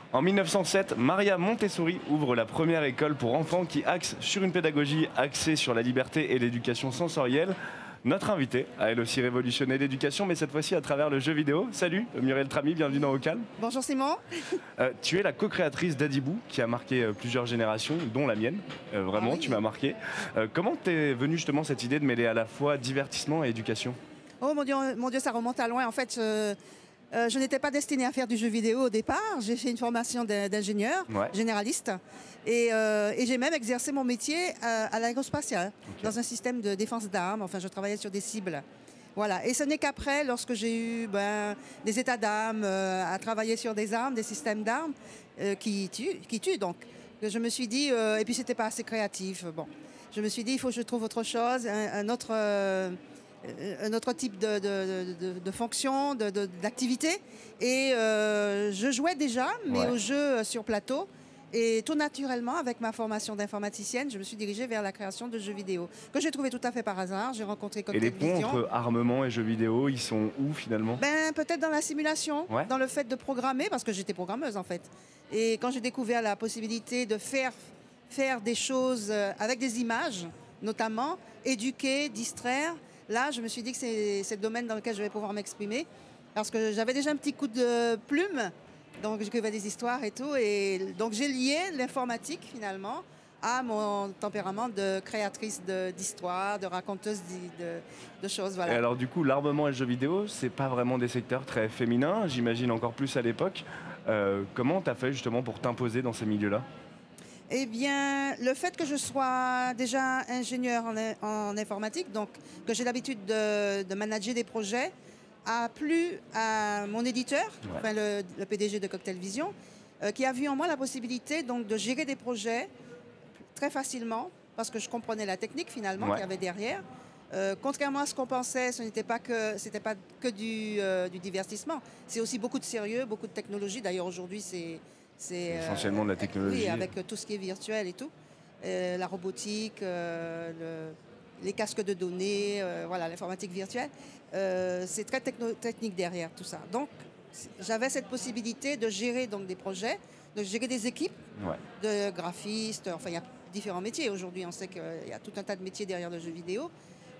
En 1907, Maria Montessori ouvre la première école pour enfants qui axe sur une pédagogie axée sur la liberté et l'éducation sensorielle. Notre invitée a elle aussi révolutionné l'éducation, mais cette fois-ci à travers le jeu vidéo. Salut Muriel Tramy, bienvenue dans Au Calme. Bonjour Simon. Tu es la co-créatrice d'Adibou, qui a marqué plusieurs générations, dont la mienne. Vraiment, Ah oui. tu m'as marqué. Comment t'es venue justement cette idée de mêler à la fois divertissement et éducation? Oh mon Dieu, ça remonte à loin. En fait, je n'étais pas destinée à faire du jeu vidéo au départ. J'ai fait une formation d'ingénieur généraliste et j'ai même exercé mon métier à l'aérospatiale, dans un système de défense d'armes. Enfin, je travaillais sur des cibles. Voilà. Et ce n'est qu'après, lorsque j'ai eu des états d'âme, à travailler sur des armes, des systèmes d'armes qui tuent, donc, que je me suis dit, et puis c'était pas assez créatif. Bon, je me suis dit, il faut que je trouve autre chose, un autre type de fonction, d'activité. Et je jouais déjà, mais au jeu sur plateau. Et tout naturellement, avec ma formation d'informaticienne, je me suis dirigée vers la création de jeux vidéo, que j'ai trouvé tout à fait par hasard. J'ai rencontré Et les Cocktail ponts Vision. entre armement et jeux vidéo, ils sont où finalement? Peut-être dans la simulation, dans le fait de programmer, parce que j'étais programmeuse en fait. Et quand j'ai découvert la possibilité de faire des choses avec des images, notamment, éduquer, distraire, là, je me suis dit que c'est le domaine dans lequel je vais pouvoir m'exprimer. Parce que j'avais déjà un petit coup de plume, donc j'écrivais des histoires et tout. Et donc j'ai lié l'informatique, finalement, à mon tempérament de créatrice d'histoires, de raconteuse de choses. Voilà. Et alors du coup, l'armement et le jeu vidéo, c'est pas vraiment des secteurs très féminins, j'imagine encore plus à l'époque. Comment tu as fait justement pour t'imposer dans ces milieux-là? Eh bien, le fait que je sois déjà ingénieur en informatique, donc que j'ai l'habitude de manager des projets, a plu à mon éditeur, enfin le PDG de Cocktail Vision, qui a vu en moi la possibilité donc, de gérer des projets très facilement, parce que je comprenais la technique finalement qu'il y avait derrière. Contrairement à ce qu'on pensait, ce n'était pas que du divertissement. C'est aussi beaucoup de sérieux, beaucoup de technologie. D'ailleurs, aujourd'hui, c'est essentiellement de la technologie. Oui, avec tout ce qui est virtuel et tout. La robotique, les casques de données, voilà, l'informatique virtuelle. C'est très technique derrière tout ça. Donc, j'avais cette possibilité de gérer donc, des projets, de gérer des équipes de graphistes. Enfin, il y a différents métiers. Aujourd'hui, on sait qu'il y a tout un tas de métiers derrière le jeu vidéo.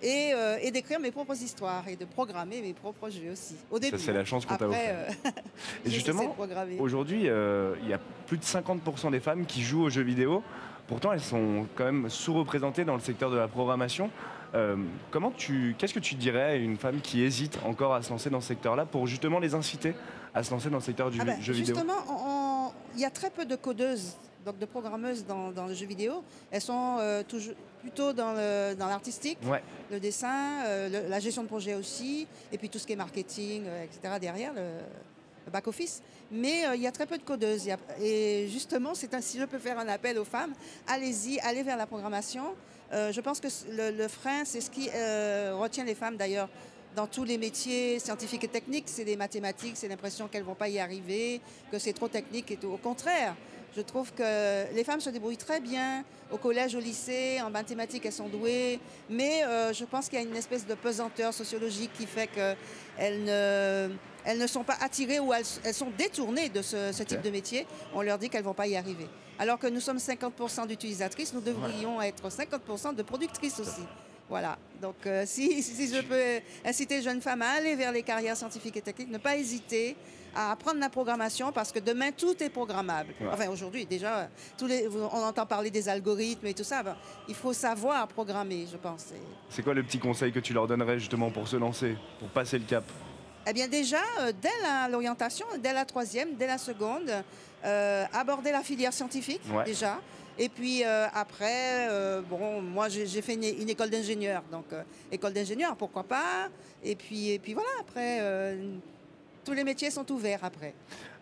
Et d'écrire mes propres histoires et de programmer mes propres jeux aussi. Au début. Ça, c'est la chance qu'on t'a offert. Et justement, aujourd'hui, il y a plus de 50% des femmes qui jouent aux jeux vidéo. Pourtant, elles sont quand même sous-représentées dans le secteur de la programmation. Qu'est-ce que tu dirais à une femme qui hésite encore à se lancer dans ce secteur-là pour justement les inciter à se lancer dans le secteur du jeu vidéo? Justement, il y a très peu de codeuses, donc de programmeuses dans le jeu vidéo. Elles sont plutôt dans l'artistique, le dessin, la gestion de projet aussi, et puis tout ce qui est marketing, etc. derrière, le back-office. Mais il y a très peu de codeuses. Et justement, si je peux faire un appel aux femmes, allez-y, allez vers la programmation. Je pense que le frein, c'est ce qui retient les femmes d'ailleurs. Dans tous les métiers scientifiques et techniques, c'est des mathématiques, c'est l'impression qu'elles ne vont pas y arriver, que c'est trop technique et tout. Au contraire, je trouve que les femmes se débrouillent très bien au collège, au lycée, en mathématiques, elles sont douées, mais je pense qu'il y a une espèce de pesanteur sociologique qui fait qu'elles ne sont pas attirées ou elles sont détournées de ce type de métier. On leur dit qu'elles ne vont pas y arriver. Alors que nous sommes 50% d'utilisatrices, nous devrions être 50% de productrices aussi. Voilà, donc si je peux inciter les jeunes femmes à aller vers les carrières scientifiques et techniques, ne pas hésiter à apprendre la programmation parce que demain tout est programmable. Enfin aujourd'hui déjà, on entend parler des algorithmes et tout ça, il faut savoir programmer, je pense. C'est quoi le petit conseil que tu leur donnerais justement pour se lancer, pour passer le cap? Eh bien déjà, dès l'orientation, dès la troisième, dès la seconde, aborder la filière scientifique déjà. Et puis après, bon, moi j'ai fait une école d'ingénieur, donc école d'ingénieur, pourquoi pas. Et puis voilà, après, tous les métiers sont ouverts après.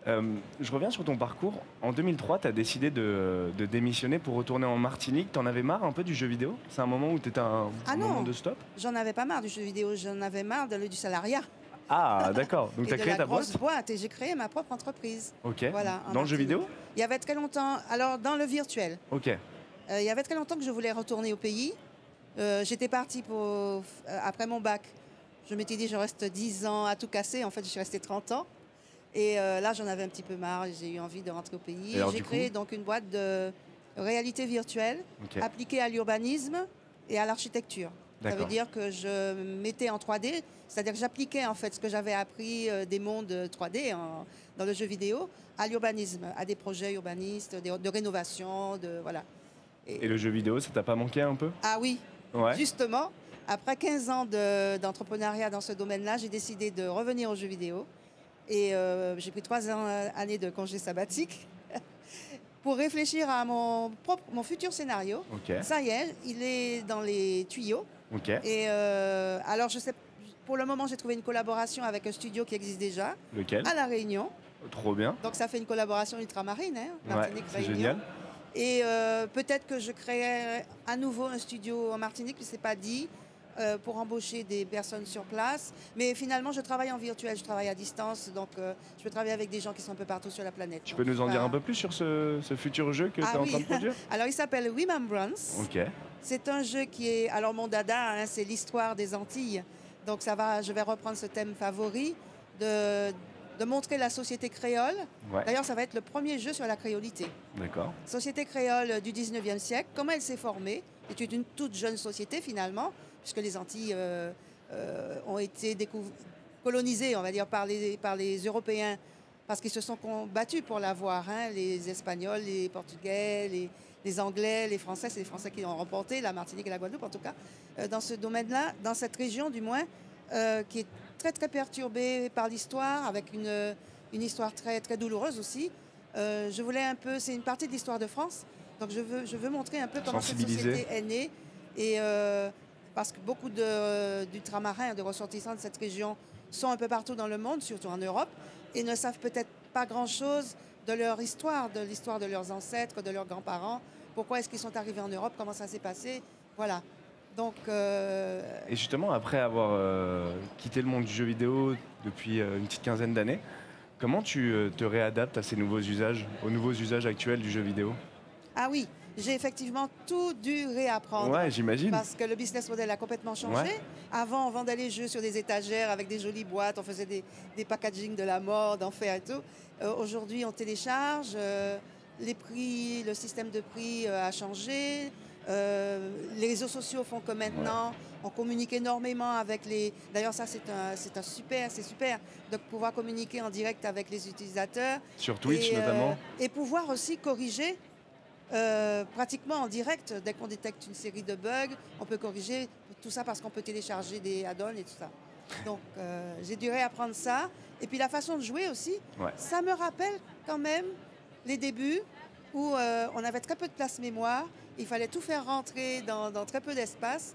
Je reviens sur ton parcours. En 2003, tu as décidé de démissionner pour retourner en Martinique. T'en avais marre un peu du jeu vidéo? C'est un moment où tu étais un moment de stop? J'en avais pas marre du jeu vidéo, j'en avais marre du salariat. Ah, d'accord. Donc tu as créé ta boîte et j'ai créé ma propre entreprise. Ok. Voilà, dans le jeu vidéo? Il y avait très longtemps, alors dans le virtuel. Ok. Il y avait très longtemps que je voulais retourner au pays. J'étais partie après mon bac. Je m'étais dit je reste 10 ans à tout casser. En fait, je suis restée 30 ans. Et là, j'en avais un petit peu marre, j'ai eu envie de rentrer au pays. J'ai créé donc une boîte de réalité virtuelle appliquée à l'urbanisme et à l'architecture. Ça veut dire que je mettais en 3D, c'est-à-dire que j'appliquais en fait ce que j'avais appris des mondes 3D dans le jeu vidéo à l'urbanisme, à des projets urbanistes, de rénovation, voilà. Et le jeu vidéo, ça t'a pas manqué un peu? Ah oui, justement. Après 15 ans d'entrepreneuriat dans ce domaine-là, j'ai décidé de revenir au jeu vidéo. Et j'ai pris 3 années de congé sabbatique pour réfléchir à mon futur scénario. Ça y est, il est dans les tuyaux. Et alors, je sais, pour le moment, j'ai trouvé une collaboration avec un studio qui existe déjà. Lequel? À La Réunion. Trop bien. Donc, ça fait une collaboration ultramarine, hein, Martinique, c'est génial. Et peut-être que je créerai à nouveau un studio en Martinique, mais ce n'est pas dit. Pour embaucher des personnes sur place. Mais finalement, je travaille en virtuel, je travaille à distance, donc je peux travailler avec des gens qui sont un peu partout sur la planète. Tu peux nous en dire un peu plus sur ce futur jeu que tu es en train de produire? Alors, il s'appelle Remembrance. C'est un jeu qui est... Alors, mon dada, hein, c'est l'histoire des Antilles. Donc, je vais reprendre ce thème favori de montrer la société créole. D'ailleurs, ça va être le premier jeu sur la créolité. D'accord. Société créole du 19e siècle, comment elle s'est formée. C'est une toute jeune société, finalement, puisque les Antilles ont été colonisées, on va dire, par les Européens, parce qu'ils se sont battus pour l'avoir, hein, les Espagnols, les Portugais, les Anglais, les Français, c'est les Français qui ont remporté, la Martinique et la Guadeloupe en tout cas, dans ce domaine-là, dans cette région du moins, qui est très très perturbée par l'histoire, avec une histoire très, très douloureuse aussi. Je voulais un peu, c'est une partie de l'histoire de France, donc je veux montrer un peu comment cette société est née, et parce que beaucoup d'ultramarins, de ressortissants de cette région sont un peu partout dans le monde, surtout en Europe, et ne savent peut-être pas grand-chose de leur histoire, de l'histoire de leurs ancêtres, de leurs grands-parents. Pourquoi est-ce qu'ils sont arrivés en Europe? Comment ça s'est passé? Voilà. Donc, Et justement, après avoir quitté le monde du jeu vidéo depuis une petite quinzaine d'années, comment tu te réadaptes à ces nouveaux usages, aux nouveaux usages actuels du jeu vidéo? Ah oui, j'ai effectivement tout dû réapprendre. Ouais, j'imagine. Parce que le business model a complètement changé. Avant, on vendait les jeux sur des étagères avec des jolies boîtes, on faisait des packaging de la mort, d'enfer et tout. Aujourd'hui, on télécharge, les prix, le système de prix a changé. Les réseaux sociaux font que maintenant, on communique énormément avec les... D'ailleurs, ça, c'est super de pouvoir communiquer en direct avec les utilisateurs. Sur Twitch, notamment. Et pouvoir aussi corriger pratiquement en direct. Dès qu'on détecte une série de bugs, on peut corriger tout ça parce qu'on peut télécharger des add-ons et tout ça. Donc, j'ai dû réapprendre ça. Et puis, la façon de jouer aussi, ça me rappelle quand même les débuts où on avait très peu de place mémoire. Il fallait tout faire rentrer dans très peu d'espace.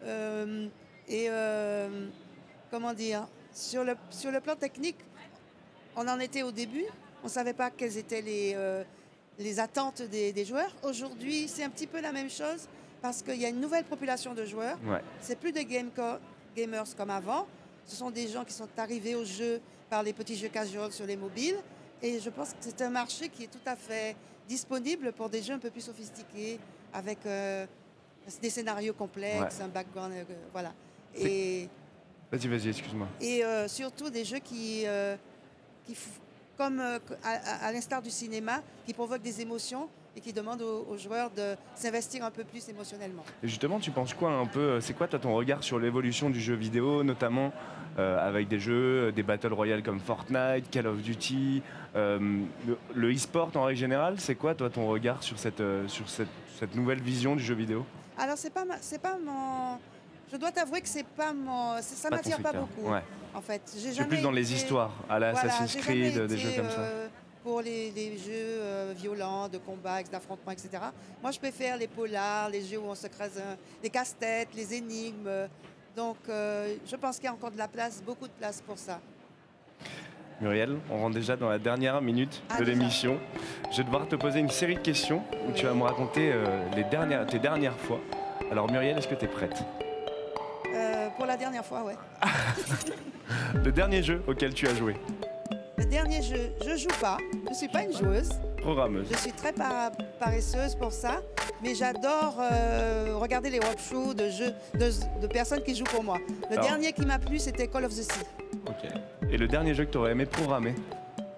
Comment dire, sur le plan technique, on en était au début. On ne savait pas quelles étaient les attentes des joueurs. Aujourd'hui, c'est un petit peu la même chose parce qu'il y a une nouvelle population de joueurs. C'est plus des gamers comme avant. Ce sont des gens qui sont arrivés au jeu par les petits jeux casual sur les mobiles. Et je pense que c'est un marché qui est tout à fait disponible pour des jeux un peu plus sophistiqués, avec des scénarios complexes, un background, voilà. Vas-y, excuse-moi. Et surtout des jeux qui comme à l'instar du cinéma, qui provoquent des émotions et qui demandent aux joueurs de s'investir un peu plus émotionnellement. Et justement, tu penses quoi un peu, c'est quoi toi, ton regard sur l'évolution du jeu vidéo, notamment avec des jeux, des Battle Royale comme Fortnite, Call of Duty, le e-sport en règle générale, c'est quoi toi ton regard sur cette nouvelle vision du jeu vidéo? Alors c'est pas mon... Je dois t'avouer que ça m'attire pas beaucoup. En fait, j'ai plus dans les histoires, à la Assassin's Creed, des jeux comme ça. Pour les jeux violents, de combat, d'affrontement, etc. Moi, je préfère les polars, les jeux où on se crase, les casse-têtes, les énigmes. Donc, je pense qu'il y a encore de la place, beaucoup de place pour ça. Muriel, on rentre déjà dans la dernière minute de l'émission. Je vais devoir te poser une série de questions où tu vas me raconter tes dernières fois. Alors, Muriel, est-ce que tu es prête? Pour la dernière fois, ouais. Le dernier jeu auquel tu as joué? Le dernier jeu, je joue pas. Je ne suis pas une joueuse. Programmeuse. Je suis très paresseuse pour ça, mais j'adore regarder les walkthroughs de jeux de personnes qui jouent pour moi. Le dernier qui m'a plu, c'était Call of the Sea. Ok. Et le dernier jeu que tu aurais aimé programmer?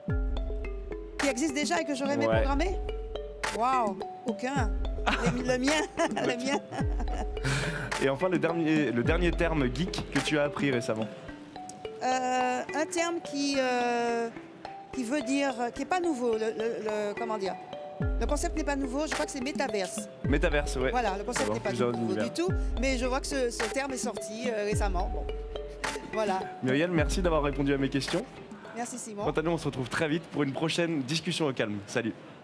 qui existe déjà et que j'aurais aimé programmer? Waouh, aucun. Le mien, le mien. Et enfin, le dernier terme geek que tu as appris récemment. Un terme qui veut dire, qui n'est pas nouveau, comment dire? Le concept n'est pas nouveau, je crois que c'est métaverse. Métaverse, ouais. Voilà, le concept n'est pas nouveau du tout, mais je vois que ce terme est sorti récemment. Bon. Voilà. Muriel, merci d'avoir répondu à mes questions. Merci Simon. Quant à nous, on se retrouve très vite pour une prochaine discussion au calme. Salut.